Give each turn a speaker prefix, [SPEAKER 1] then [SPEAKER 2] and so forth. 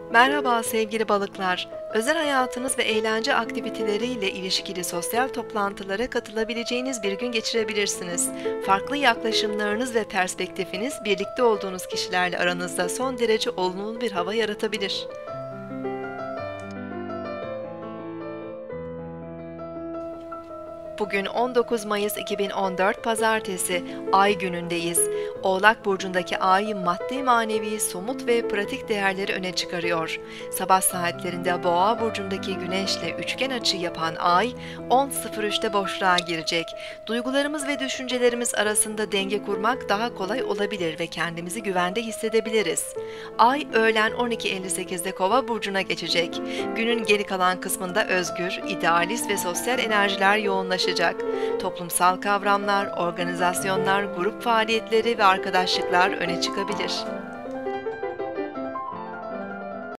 [SPEAKER 1] Merhaba sevgili balıklar. Özel hayatınız ve eğlence aktiviteleriyle ilişkili sosyal toplantılara katılabileceğiniz bir gün geçirebilirsiniz. Farklı yaklaşımlarınız ve perspektifiniz birlikte olduğunuz kişilerle aranızda son derece olumlu bir hava yaratabilir. Bugün 19 Mayıs 2014 Pazartesi, Ay günündeyiz. Oğlak burcundaki Ay maddi manevi somut ve pratik değerleri öne çıkarıyor. Sabah saatlerinde Boğa burcundaki Güneş'le üçgen açı yapan Ay 10.03'te boşluğa girecek. Duygularımız ve düşüncelerimiz arasında denge kurmak daha kolay olabilir ve kendimizi güvende hissedebiliriz. Ay öğlen 12.58'de Kova burcuna geçecek. Günün geri kalan kısmında özgür, idealist ve sosyal enerjiler yoğunlaşacak. Toplumsal kavramlar, organizasyonlar, grup faaliyetleri ve arkadaşlıklar öne çıkabilir.